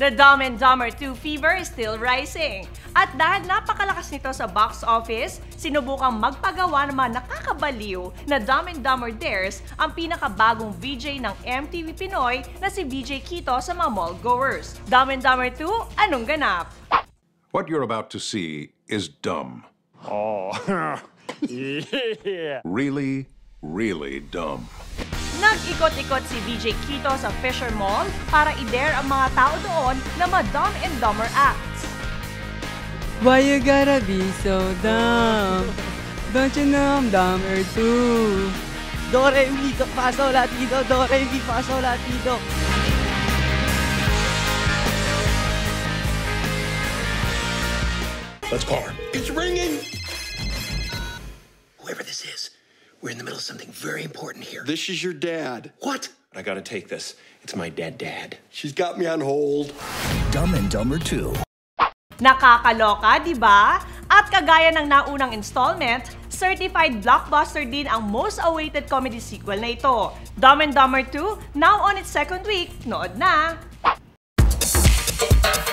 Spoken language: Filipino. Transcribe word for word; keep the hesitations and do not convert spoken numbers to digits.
The Dumb and Dumber two fever is still rising. At dahil napakalakas nito sa box office, sinubukang magpagawa ng mga nakakabaliw na Dumb and Dumber Dares ang pinakabagong V J ng M T V Pinoy na si V J Kito sa mga mall-goers. Dumb and Dumber two, anong ganap? What you're about to see is dumb. Oh, yeah. Really, really dumb. Nag-ikot-ikot si V J Kito sa Fisher Mall para i-dare ang mga tao doon na mga Dumb and Dumber acts. Why you gotta be so dumb? Don't you know I'm dumber too? Do, re, mi, fa, sol, la, ti, do, do, re, mi, fa, sol, la, ti, do. Let's call her. It's ringing! Whoever this is, we're in the middle of something very important here. This is your dad. What? I gotta take this. It's my dead dad. She's got me on hold. Dumb and Dumber two. Nakakaloka, di ba? At kagaya ng naunang installment, certified blockbuster din ang most awaited comedy sequel na ito. Dumb and Dumber two, now on its second week, nood na!